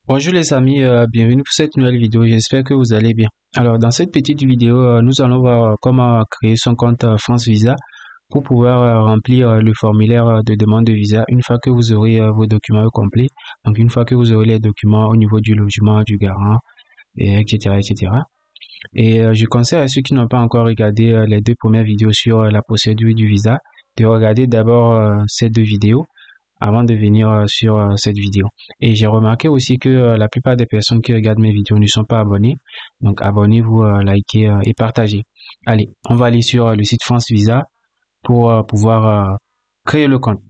Bonjour les amis, bienvenue pour cette nouvelle vidéo, j'espère que vous allez bien. Alors dans cette petite vidéo, nous allons voir comment créer son compte France Visa pour pouvoir remplir le formulaire de demande de visa une fois que vous aurez vos documents complets. Donc une fois que vous aurez les documents au niveau du logement, du garant, et etc. etc. Et je conseille à ceux qui n'ont pas encore regardé les deux premières vidéos sur la procédure du visa de regarder d'abord ces deux vidéos avant de venir sur cette vidéo. Et j'ai remarqué aussi que la plupart des personnes qui regardent mes vidéos ne sont pas abonnées. Donc abonnez-vous, likez et partagez. Allez, on va aller sur le site France Visa pour pouvoir créer le compte.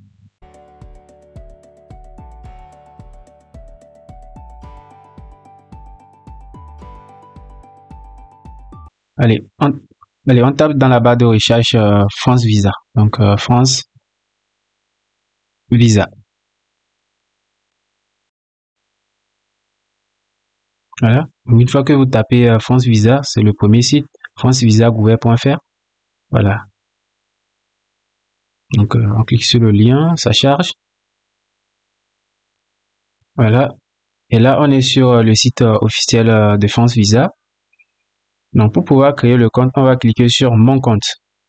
Allez, on tape dans la barre de recherche France Visa. Donc France Visa. Voilà. Une fois que vous tapez France Visa, c'est le premier site, francevisagouver.fr. Voilà. Donc on clique sur le lien, ça charge. Voilà. Et là, on est sur le site officiel de France Visa. Donc pour pouvoir créer le compte, on va cliquer sur Mon compte.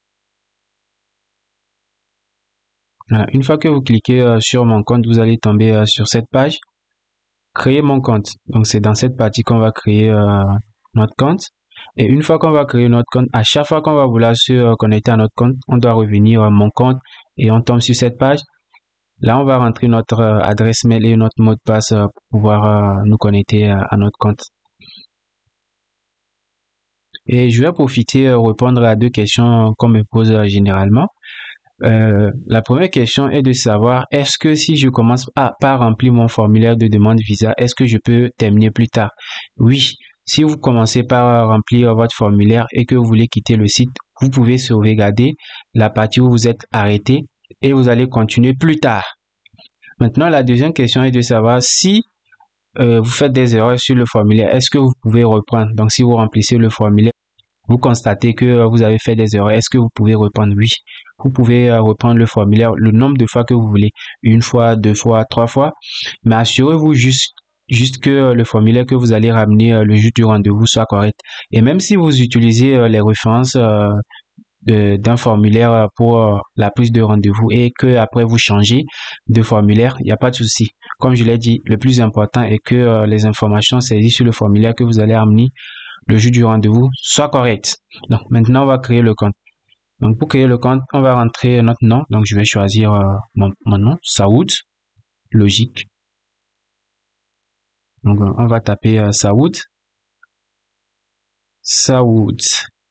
Voilà. Une fois que vous cliquez sur Mon compte, vous allez tomber sur cette page. Créer mon compte. Donc c'est dans cette partie qu'on va créer notre compte. Et une fois qu'on va créer notre compte, à chaque fois qu'on va vouloir se connecter à notre compte, on doit revenir à Mon compte et on tombe sur cette page. Là, on va rentrer notre adresse mail et notre mot de passe pour pouvoir nous connecter à notre compte. Et je vais profiter répondre à deux questions qu'on me pose généralement. La première question est de savoir, est-ce que si je commence par remplir mon formulaire de demande visa, est-ce que je peux terminer plus tard? Oui, si vous commencez par remplir votre formulaire et que vous voulez quitter le site, vous pouvez sauvegarder la partie où vous êtes arrêté et vous allez continuer plus tard. Maintenant, la deuxième question est de savoir si vous faites des erreurs sur le formulaire, est-ce que vous pouvez reprendre? Donc, si vous remplissez le formulaire, vous constatez que vous avez fait des erreurs, est-ce que vous pouvez reprendre? Oui, vous pouvez reprendre le formulaire le nombre de fois que vous voulez, une fois, deux fois, trois fois, mais assurez-vous juste que le formulaire que vous allez ramener le jour du rendez-vous soit correct. Et même si vous utilisez les références d'un formulaire pour la prise de rendez-vous et que après vous changez de formulaire, il n'y a pas de souci. Comme je l'ai dit, le plus important est que les informations saisies sur le formulaire que vous allez amener le jour du rendez-vous soient correctes. Donc maintenant, on va créer le compte. Donc pour créer le compte, on va rentrer notre nom. Donc je vais choisir mon nom, Saoud, logique. Donc on va taper Saoud. Saoud.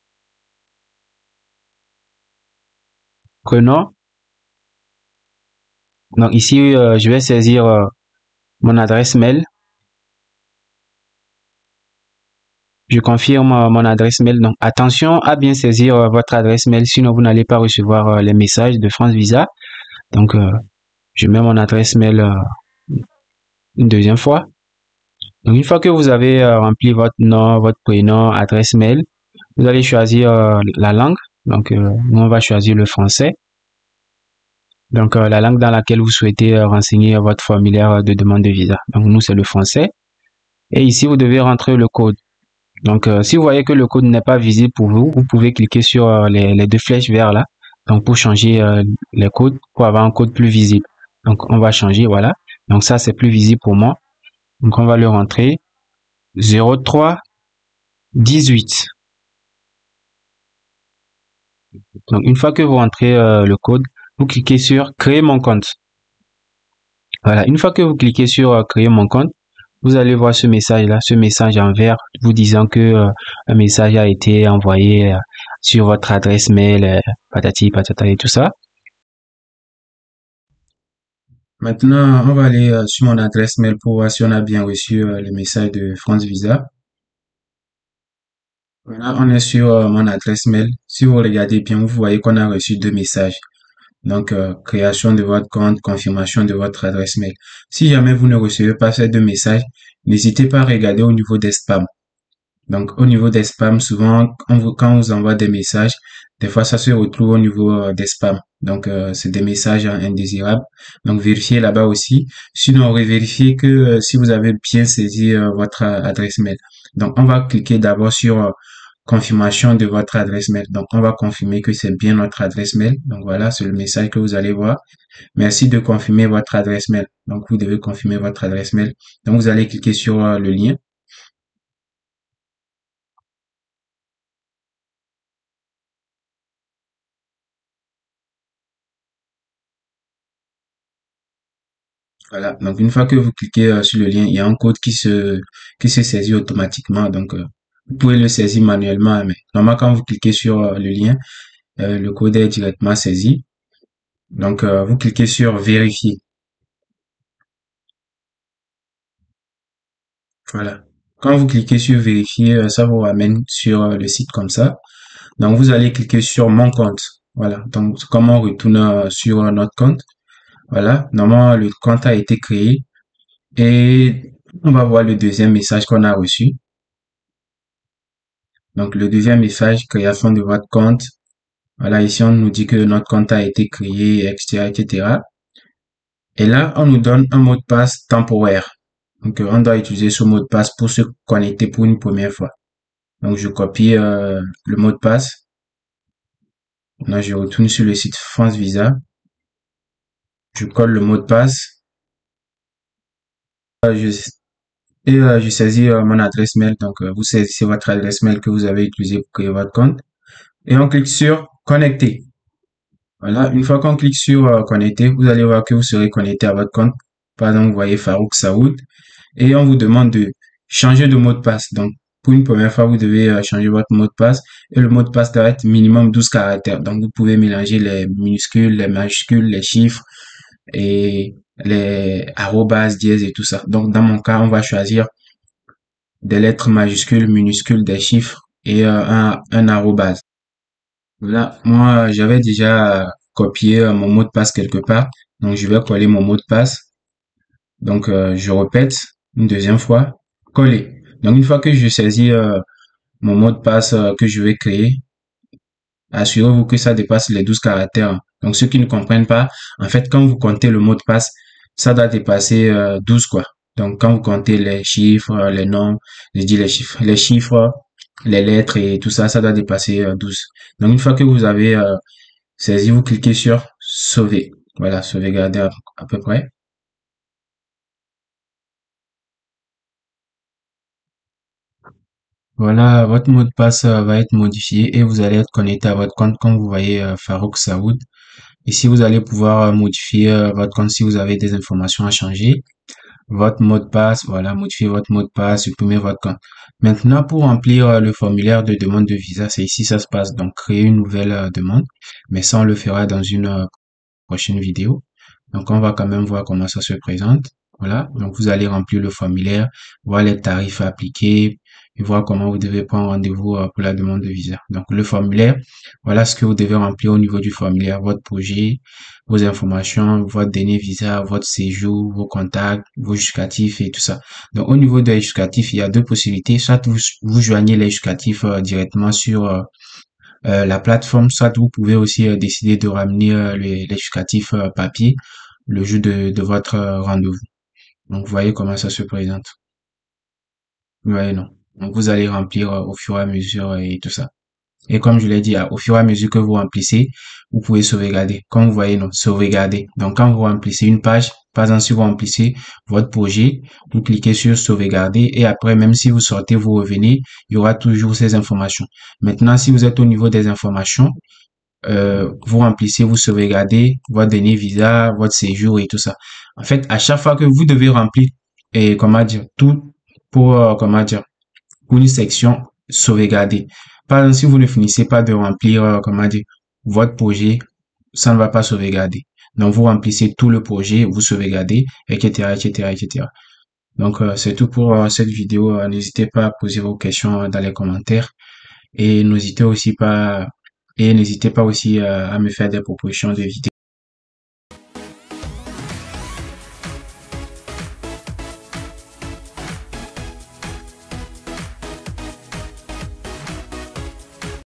Prénom. Donc ici, je vais saisir mon adresse mail. Je confirme mon adresse mail. Donc attention à bien saisir votre adresse mail, sinon vous n'allez pas recevoir les messages de France Visa. Donc je mets mon adresse mail une deuxième fois. Donc une fois que vous avez rempli votre nom, votre prénom, adresse mail, vous allez choisir la langue. Donc nous on va choisir le français. Donc la langue dans laquelle vous souhaitez renseigner votre formulaire de demande de visa. Donc nous c'est le français. Et ici vous devez rentrer le code. Donc si vous voyez que le code n'est pas visible pour vous, vous pouvez cliquer sur les deux flèches vertes là. Donc pour changer les codes, pour avoir un code plus visible. Donc on va changer, voilà. Donc ça c'est plus visible pour moi. Donc on va le rentrer 03 18. Donc une fois que vous rentrez le code, vous cliquez sur créer mon compte. Voilà, une fois que vous cliquez sur créer mon compte, vous allez voir ce message là, ce message en vert vous disant que un message a été envoyé sur votre adresse mail, patati patata et tout ça. Maintenant, on va aller sur mon adresse mail pour voir si on a bien reçu le message de France Visa. Voilà, on est sur mon adresse mail. Si vous regardez bien, vous voyez qu'on a reçu deux messages. Donc, création de votre compte, confirmation de votre adresse mail. Si jamais vous ne recevez pas ces deux messages, n'hésitez pas à regarder au niveau des spams. Donc, au niveau des spams, souvent, quand on vous envoie des messages, des fois ça se retrouve au niveau des spams. Donc c'est des messages indésirables. Donc vérifiez là-bas aussi. Sinon, vérifiez que si vous avez bien saisi votre adresse mail. Donc on va cliquer d'abord sur confirmation de votre adresse mail. Donc on va confirmer que c'est bien notre adresse mail. Donc voilà, c'est le message que vous allez voir. Merci de confirmer votre adresse mail. Donc vous devez confirmer votre adresse mail. Donc vous allez cliquer sur le lien. Voilà. Donc, une fois que vous cliquez sur le lien, il y a un code qui se saisit automatiquement. Donc, vous pouvez le saisir manuellement, mais normalement, quand vous cliquez sur le lien, le code est directement saisi. Donc, vous cliquez sur vérifier. Voilà. Quand vous cliquez sur vérifier, ça vous ramène sur le site comme ça. Donc, vous allez cliquer sur mon compte. Voilà. Donc, comment on retourne sur notre compte. Voilà. Normalement, le compte a été créé et on va voir le deuxième message qu'on a reçu. Donc, le deuxième message, création de votre compte. Voilà, ici, on nous dit que notre compte a été créé, etc., etc. Et là, on nous donne un mot de passe temporaire. Donc, on doit utiliser ce mot de passe pour se connecter pour une première fois. Donc, je copie le mot de passe. Là, je retourne sur le site France Visa. Je colle le mot de passe. Je, je saisis mon adresse mail. Donc, vous saisissez votre adresse mail que vous avez utilisée pour créer votre compte. Et on clique sur connecter. Voilà, une fois qu'on clique sur connecter, vous allez voir que vous serez connecté à votre compte. Par exemple, vous voyez Farouk Saoud et on vous demande de changer de mot de passe. Donc, pour une première fois, vous devez changer votre mot de passe et le mot de passe doit être minimum 12 caractères. Donc, vous pouvez mélanger les minuscules, les majuscules, les chiffres et les arrobas, dièses et tout ça. Donc, dans mon cas, on va choisir des lettres majuscules, minuscules, des chiffres et un arrobas. Là, moi, j'avais déjà copié mon mot de passe quelque part. Donc, je vais coller mon mot de passe. Donc, je répète une deuxième fois. Coller. Donc, une fois que je saisis mon mot de passe que je vais créer, assurez-vous que ça dépasse les 12 caractères. Donc, ceux qui ne comprennent pas, en fait, quand vous comptez le mot de passe, ça doit dépasser 12, quoi. Donc, quand vous comptez les chiffres, les noms, je dis les chiffres, les lettres et tout ça, ça doit dépasser 12. Donc, une fois que vous avez saisi, vous cliquez sur sauver. Voilà, sauvegarder à peu près. Voilà, votre mot de passe va être modifié et vous allez être connecté à votre compte comme vous voyez Farouk Saoud. Ici, vous allez pouvoir modifier votre compte si vous avez des informations à changer. Votre mot de passe, voilà, modifier votre mot de passe, supprimer votre compte. Maintenant, pour remplir le formulaire de demande de visa, c'est ici ça se passe. Donc, créer une nouvelle demande, mais ça, on le fera dans une prochaine vidéo. Donc, on va quand même voir comment ça se présente. Voilà. Donc, vous allez remplir le formulaire, voir les tarifs appliqués et voir comment vous devez prendre rendez-vous pour la demande de visa. Donc, le formulaire, voilà ce que vous devez remplir au niveau du formulaire. Votre projet, vos informations, votre dernier visa, votre séjour, vos contacts, vos justificatifs et tout ça. Donc, au niveau des justificatifs, il y a deux possibilités. Soit vous joignez les justificatifs directement sur la plateforme, soit vous pouvez aussi décider de ramener les justificatifs papier le jour de votre rendez-vous. Donc, vous voyez comment ça se présente. Vous voyez, non. Donc, vous allez remplir au fur et à mesure et tout ça. Et comme je l'ai dit, au fur et à mesure que vous remplissez, vous pouvez sauvegarder. Comme vous voyez, non, sauvegarder. Donc, quand vous remplissez une page, par exemple, si vous remplissez votre projet, vous cliquez sur sauvegarder et après, même si vous sortez, vous revenez, il y aura toujours ces informations. Maintenant, si vous êtes au niveau des informations, vous remplissez, vous sauvegardez votre dernier visa, votre séjour et tout ça. En fait, à chaque fois que vous devez remplir et comment dire tout pour comment dire pour une section sauvegarder. Par exemple, si vous ne finissez pas de remplir comment dire votre projet, ça ne va pas sauvegarder. Donc vous remplissez tout le projet, vous sauvegardez, etc., etc., etc. Donc c'est tout pour cette vidéo. N'hésitez pas à poser vos questions dans les commentaires et n'hésitez aussi pas et n'hésitez pas aussi à me faire des propositions de vidéos.